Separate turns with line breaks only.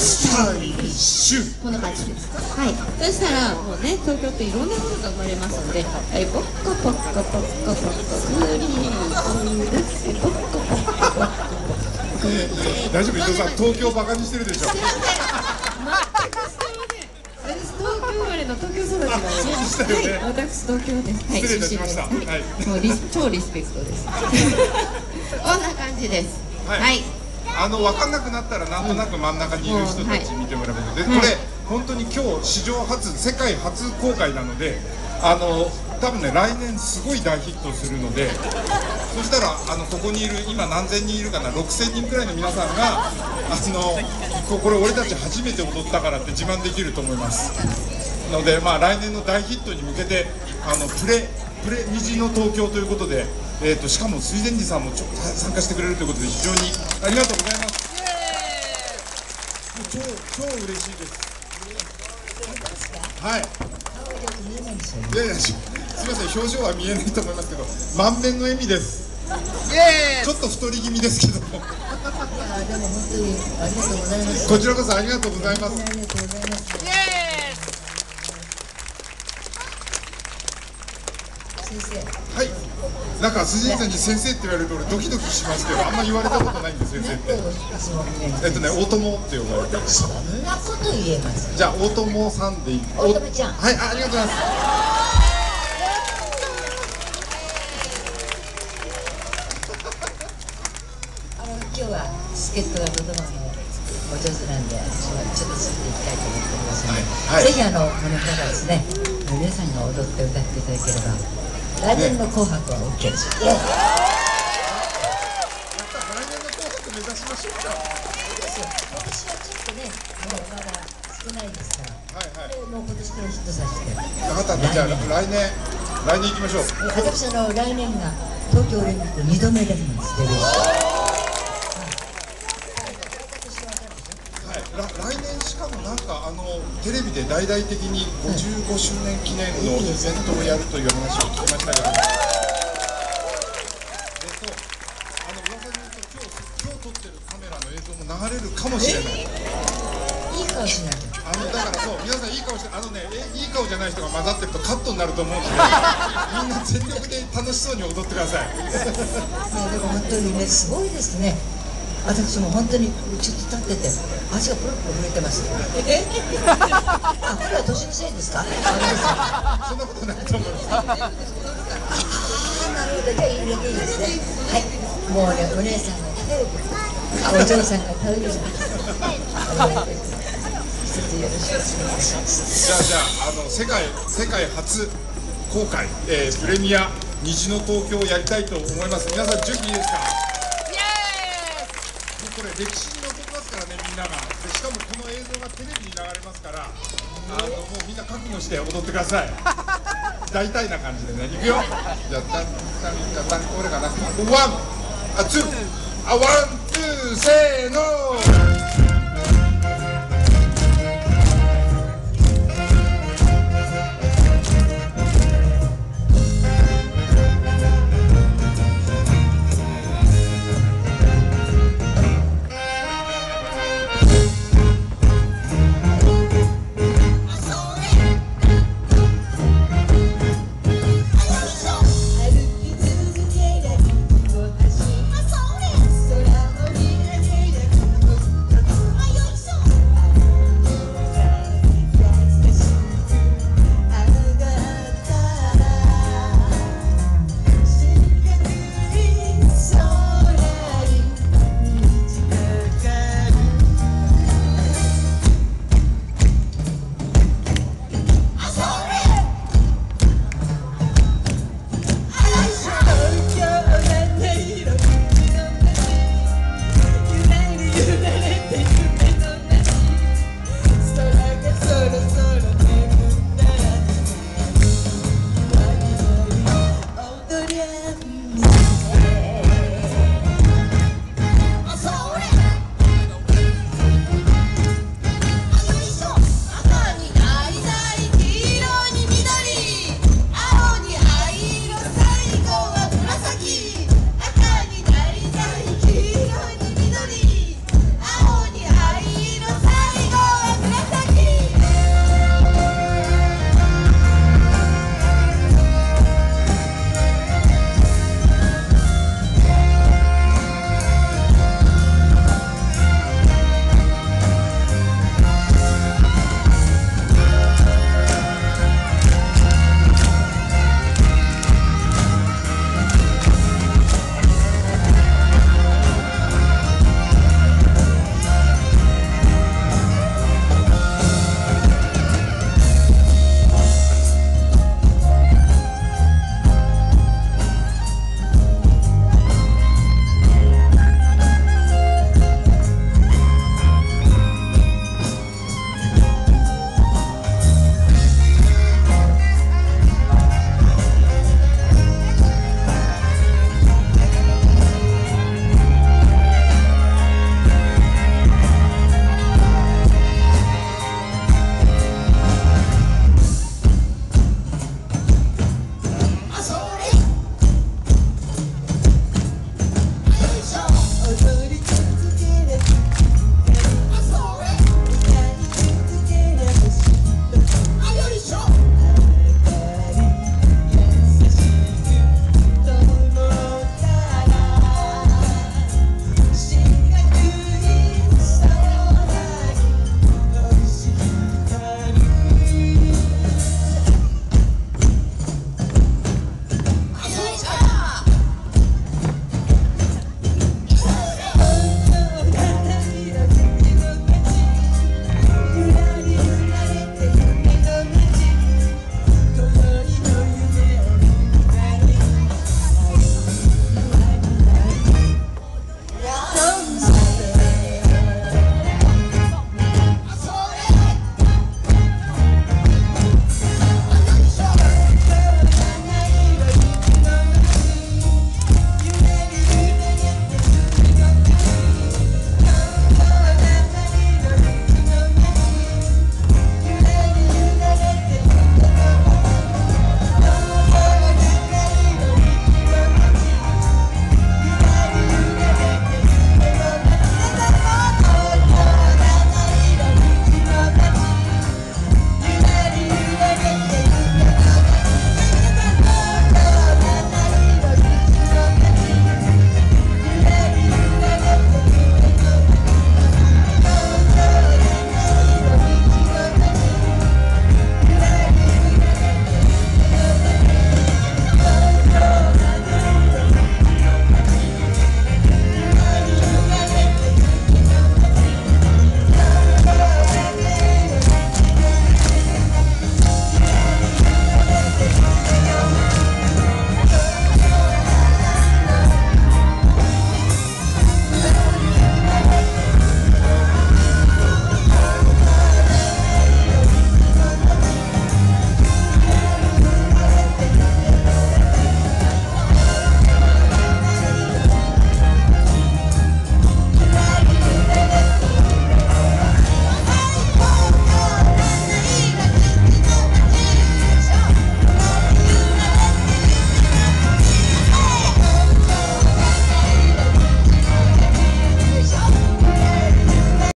スタイリッシュ、
こんな感じです。はい。そしたらもうね、東京っていろんなものが生まれますので、はい、ポッコポッコポッコポッコクリームです。ポッコポッコポッコポッコ。
大丈夫、伊藤さん、東京バカにしてるでしょ。
すいません。全くすいません。私東京生まれの東京育ちなので。
そうでしたよね。
はい、私東京です。はい、
失礼いたしました。はい。
もう超リスペクトです。こんな感じです。はい。
分かんなくなったらなんとなく真ん中にいる人たち見てもらえばいいので、これ本当に今日史上初、世界初公開なので、多分ね来年すごい大ヒットするので、そしたらここにいる今何千人いるかな、6000人くらいの皆さんがこれ俺たち初めて踊ったからって自慢できると思いますので、まあ来年の大ヒットに向けてプレ虹の東京ということで。しかも水前寺さんも参加してくれるということで非常にありがとうございます。超嬉しいです。はい。いやいや、すみません、表情は見えないと思いますけど、満面の笑みです。ちょっと太り気味ですけども。
でも本当にありがとうございます。
こちらこそありがとうございます。
ありがとうございます。先生。
はい。なんか辻井さんに先生って言われると俺ドキドキしますけど、あんま言われたことないんです先生って。大友って呼ばれてる。
そんなこと言えます。
じゃあ大友さんでいい。
大友ちゃん。
はい、ありがとうございます。
今日は助っ人がとてもお上手なんで、私はちょっとついていきたいと思っておりますので、ぜひこの方ですね、皆さんが踊って歌っていただければ、来年の紅白は OK です。
来年の紅白目指しましょうか。
そうですよ。今年はちょっとね、まだ少ないですから、もう今年からヒットさせて。
分かった。じゃあ来年行きましょう。
私来年が東京オリンピック2度目ですんです。デビューして。
来年しかもなんかテレビで大々的に55周年記念のイベントをやるという話を聞きましたけど、噂によると今日撮ってるカメラの映像も流れるかもしれない。
いい顔しないと。
だからそう、皆さんいい顔していい顔じゃない人が混ざってるとカットになると思うので、みんな全力で楽しそうに踊ってください。
でも本当にね、すごいですね。私も本当にちょっと立ってて足がプルプル震えてます。これは年のせいですか？
そんなことないと思います。
なるほど、じゃあいいですね。はい、もうね、お姉さんが頼る、お嬢さんが頼る。一つよろしくお願いします。
じゃあ世界初公開、プレミア虹の東京をやりたいと思います。皆さん準備いいですか？これ歴史に残りますからね、みんなが。しかもこの映像がテレビに流れますから、もうみんな覚悟して踊ってください。大体な感じでね、いくよ。じゃあタンこれかな。ワン、ツー、ワン、ツー、せーの。